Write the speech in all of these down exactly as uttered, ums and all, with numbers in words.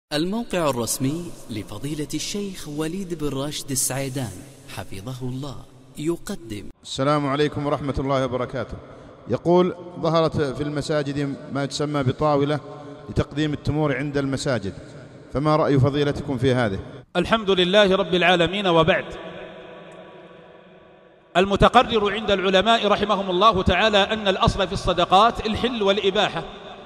الموقع الرسمي لفضيلة الشيخ وليد بن راشد السعيدان حفظه الله يقدم. السلام عليكم ورحمة الله وبركاته. يقول: ظهرت في المساجد ما يسمى بطاولة لتقديم التمور عند المساجد، فما رأي فضيلتكم في هذه؟ الحمد لله رب العالمين، وبعد. المتقرر عند العلماء رحمهم الله تعالى أن الأصل في الصدقات الحل والإباحة،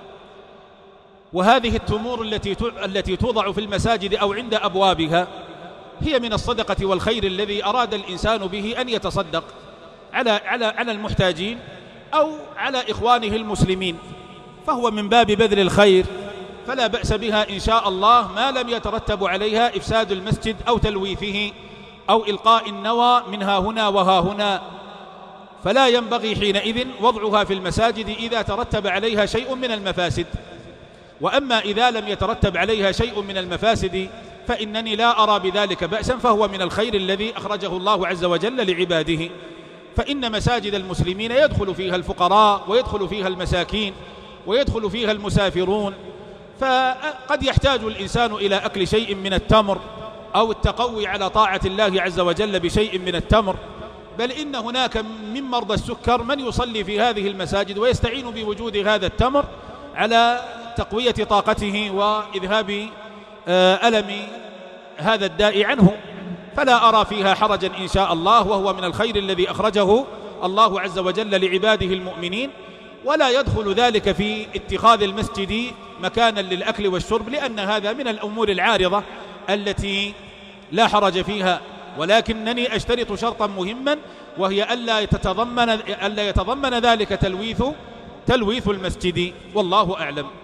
وهذه التمور التي التي توضع في المساجد أو عند أبوابها هي من الصدقة والخير الذي أراد الإنسان به أن يتصدق على على على المحتاجين أو على إخوانه المسلمين، فهو من باب بذل الخير، فلا بأس بها إن شاء الله ما لم يترتب عليها إفساد المسجد أو تلويثه أو إلقاء النوى منها هنا وها هنا، فلا ينبغي حينئذ وضعها في المساجد إذا ترتب عليها شيء من المفاسد. وأما إذا لم يترتب عليها شيء من المفاسد فإنني لا أرى بذلك بأسا، فهو من الخير الذي أخرجه الله عز وجل لعباده. فإن مساجد المسلمين يدخل فيها الفقراء ويدخل فيها المساكين ويدخل فيها المسافرون، فقد يحتاج الإنسان إلى أكل شيء من التمر أو التقوي على طاعة الله عز وجل بشيء من التمر، بل إن هناك من مرضى السكر من يصلي في هذه المساجد ويستعين بوجود هذا التمر على تقوية طاقته وإذهاب ألم هذا الداء عنه، فلا أرى فيها حرجا إن شاء الله، وهو من الخير الذي أخرجه الله عز وجل لعباده المؤمنين. ولا يدخل ذلك في اتخاذ المسجد مكانا للأكل والشرب، لأن هذا من الأمور العارضة التي لا حرج فيها، ولكنني أشترط شرطا مهما، وهي ألا يتضمن, ألا يتضمن ذلك تلويث تلويث المسجد، والله أعلم.